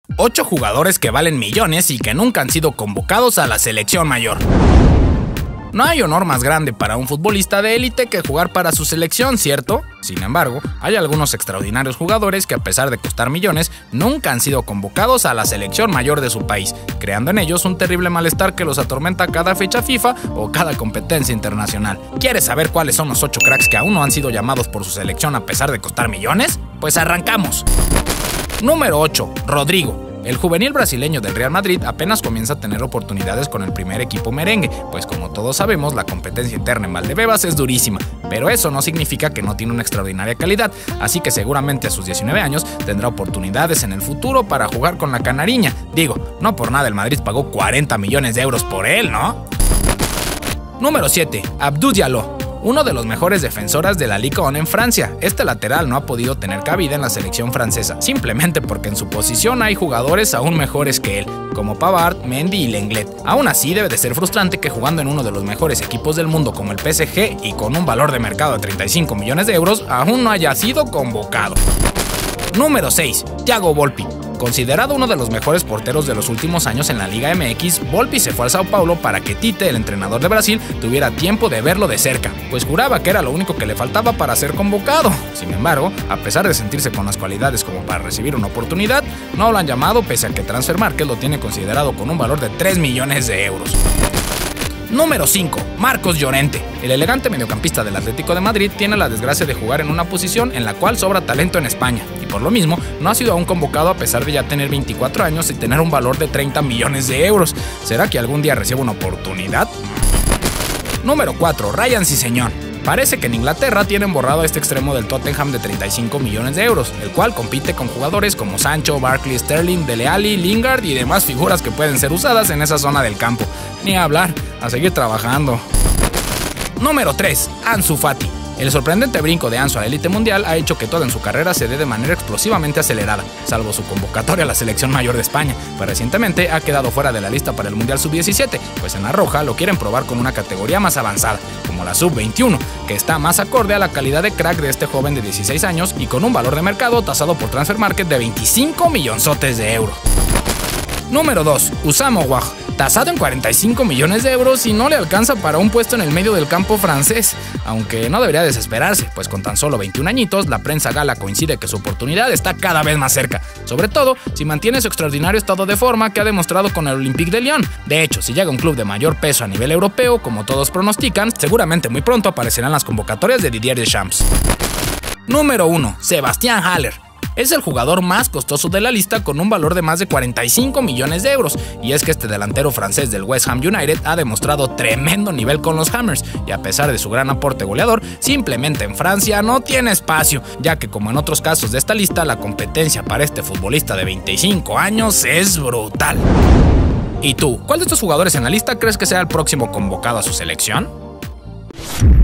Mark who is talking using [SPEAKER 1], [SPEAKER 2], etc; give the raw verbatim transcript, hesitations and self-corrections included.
[SPEAKER 1] ocho jugadores que valen millones y que nunca han sido convocados a la selección mayor. No hay honor más grande para un futbolista de élite que jugar para su selección, ¿cierto? Sin embargo, hay algunos extraordinarios jugadores que a pesar de costar millones, nunca han sido convocados a la selección mayor de su país, creando en ellos un terrible malestar que los atormenta cada fecha FIFA o cada competencia internacional. ¿Quieres saber cuáles son los ocho cracks que aún no han sido llamados por su selección a pesar de costar millones? Pues arrancamos. Número ocho. Rodrigo. El juvenil brasileño del Real Madrid apenas comienza a tener oportunidades con el primer equipo merengue, pues como todos sabemos la competencia interna en Valdebebas es durísima, pero eso no significa que no tiene una extraordinaria calidad, así que seguramente a sus diecinueve años tendrá oportunidades en el futuro para jugar con la canariña. Digo, no por nada el Madrid pagó cuarenta millones de euros por él, ¿no? Número siete. Abdou Diallo. Uno de los mejores defensores de la Ligue uno en Francia. Este lateral no ha podido tener cabida en la selección francesa, simplemente porque en su posición hay jugadores aún mejores que él, como Pavard, Mendy y Lenglet. Aún así, debe de ser frustrante que jugando en uno de los mejores equipos del mundo como el P S G y con un valor de mercado de treinta y cinco millones de euros, aún no haya sido convocado. Número seis. Thiago Volpi. Considerado uno de los mejores porteros de los últimos años en la Liga M X, Volpi se fue al Sao Paulo para que Tite, el entrenador de Brasil, tuviera tiempo de verlo de cerca, pues juraba que era lo único que le faltaba para ser convocado. Sin embargo, a pesar de sentirse con las cualidades como para recibir una oportunidad, no lo han llamado pese a que Transfermarkt lo tiene considerado con un valor de tres millones de euros. Número cinco. Marcos Llorente. El elegante mediocampista del Atlético de Madrid tiene la desgracia de jugar en una posición en la cual sobra talento en España, y por lo mismo no ha sido aún convocado a pesar de ya tener veinticuatro años y tener un valor de treinta millones de euros. ¿Será que algún día reciba una oportunidad? Número cuatro. Ryan Sessegnon. Parece que en Inglaterra tienen borrado a este extremo del Tottenham de treinta y cinco millones de euros, el cual compite con jugadores como Sancho, Barkley, Sterling, Dele Alli, Lingard y demás figuras que pueden ser usadas en esa zona del campo. Ni hablar, a seguir trabajando. Número tres. Ansu Fati. El sorprendente brinco de Ansu a la élite mundial ha hecho que todo en su carrera se dé de manera explosivamente acelerada, salvo su convocatoria a la selección mayor de España, pues recientemente ha quedado fuera de la lista para el Mundial sub diecisiete, pues en la roja lo quieren probar con una categoría más avanzada, como la sub veintiuno, que está más acorde a la calidad de crack de este joven de dieciséis años y con un valor de mercado tasado por Transfermarkt de veinticinco millonzotes de euros. Número dos. Usama Ouah. Tasado en cuarenta y cinco millones de euros y no le alcanza para un puesto en el medio del campo francés, aunque no debería desesperarse, pues con tan solo veintiún añitos la prensa gala coincide que su oportunidad está cada vez más cerca, sobre todo si mantiene su extraordinario estado de forma que ha demostrado con el Olympique de Lyon. De hecho, si llega a un club de mayor peso a nivel europeo, como todos pronostican, seguramente muy pronto aparecerán las convocatorias de Didier Deschamps. Número uno. Sebastián Haller. Es el jugador más costoso de la lista con un valor de más de cuarenta y cinco millones de euros, y es que este delantero francés del West Ham United ha demostrado tremendo nivel con los Hammers, y a pesar de su gran aporte goleador, simplemente en Francia no tiene espacio, ya que como en otros casos de esta lista, la competencia para este futbolista de veinticinco años es brutal. ¿Y tú, cuál de estos jugadores en la lista crees que sea el próximo convocado a su selección?